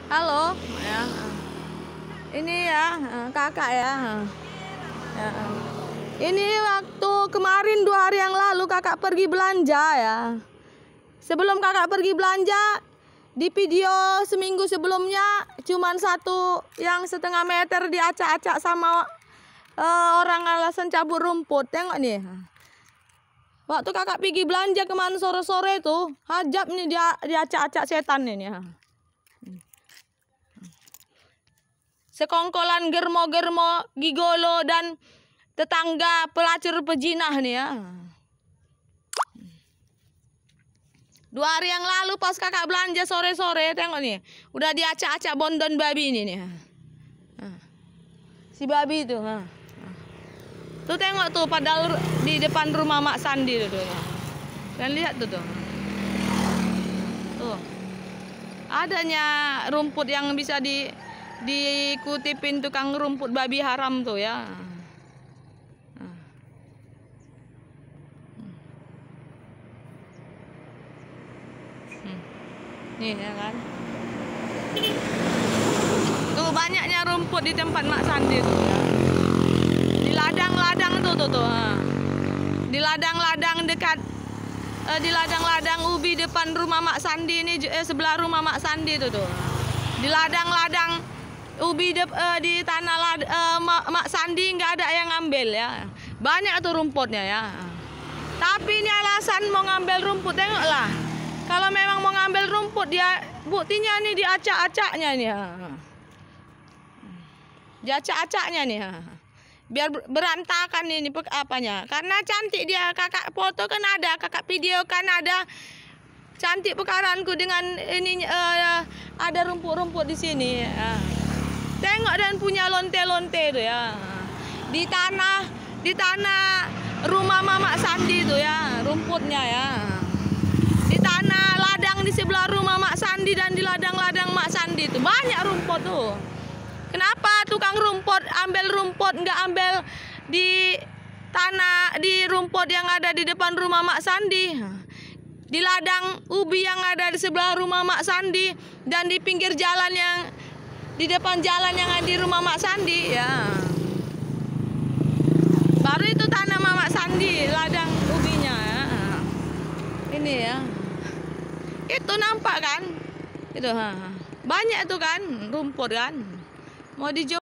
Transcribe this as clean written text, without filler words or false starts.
Halo, ya. Ini ya, kakak ya. Ya. Ini waktu kemarin 2 hari yang lalu kakak pergi belanja ya. Sebelum kakak pergi belanja, di video seminggu sebelumnya cuman satu yang 1,5 meter diacak-acak sama orang alasan cabut rumput. Tengok nih. Waktu kakak pergi belanja kemarin sore-sore itu, hajab nih dia diacak-acak setan ini ya. Sekongkolan germo-germo, gigolo dan tetangga pelacur pejinah nih ya. 2 hari yang lalu pas kakak belanja sore-sore, tengok nih, udah diacak-acak bondon babi ini nih. Si babi itu. Tuh tengok tuh, padahal di depan rumah Mak Sandi tuh. Kalian lihat tuh. Tuh. Adanya rumput yang bisa dikutipin tukang rumput babi haram tuh ya. Nih ya kan. Tuh banyaknya rumput di tempat Mak Sandi tuh ya. Di ladang-ladang tuh. Di ladang-ladang dekat di ladang-ladang ubi depan rumah Mak Sandi ini, sebelah rumah Mak Sandi tuh. Di ladang-ladang ubi di tanah Mak Sandi nggak ada yang ngambil ya. Banyak tuh rumputnya ya. Tapi ini alasan mau ngambil rumput, tengoklah. Kalau memang mau ngambil rumput, dia buktinya nih diacak-acaknya nih. Diacak-acaknya nih. Biar berantakan ini apanya. Karena cantik dia, kakak foto kan ada, kakak video kan ada. Cantik pekaranku dengan ini ada rumput-rumput di sini. Tengok dan punya lonte-lonte itu ya. Di tanah rumah Mamak Sandi itu ya, rumputnya ya. Di tanah ladang di sebelah rumah Mak Sandi dan di ladang-ladang Mak Sandi itu banyak rumput tuh. Kenapa tukang rumput ambil rumput, nggak ambil di tanah, di rumput yang ada di depan rumah Mak Sandi, di ladang ubi yang ada di sebelah rumah Mak Sandi, dan di pinggir jalan yang di depan jalan yang ada di rumah Mak Sandi ya. Baru itu tanah Mak Sandi, ladang ubinya ya. Ini ya. Itu nampak kan? Itu banyak tuh kan rumput kan. Mau dijual.